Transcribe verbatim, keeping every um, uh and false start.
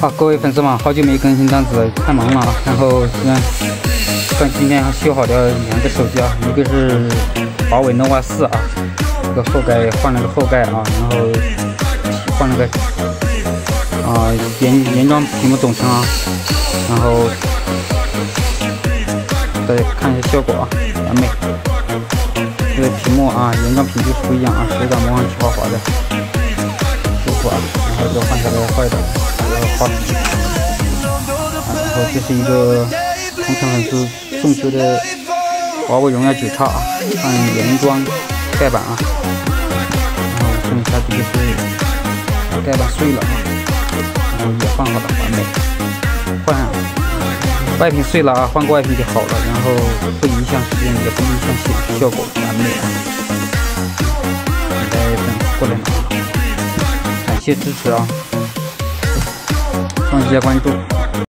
啊，各位粉丝们，好久没更新单子，太忙了啊。然后嗯，但今天还修好了两个手机啊，一个是华为 nova 四啊，这个后盖换了个后盖啊，然后换了个啊原原装屏幕总成啊，然后大家看一下效果啊，完美。这个屏幕啊，原装屏就是不一样啊，手感摸上去滑滑的，舒服啊。然后就换下来坏的。 花屏，然后这是一个同城粉丝送修的华为荣耀九叉啊，看原装盖板啊，然后剩下这个是盖板碎了啊，然后也换好了，完美。换外屏碎了啊，换个外屏就好了，然后不影响使用，也不影响显示效果，完美啊！大家等过来拿，感谢支持啊！ 欢迎大家关注。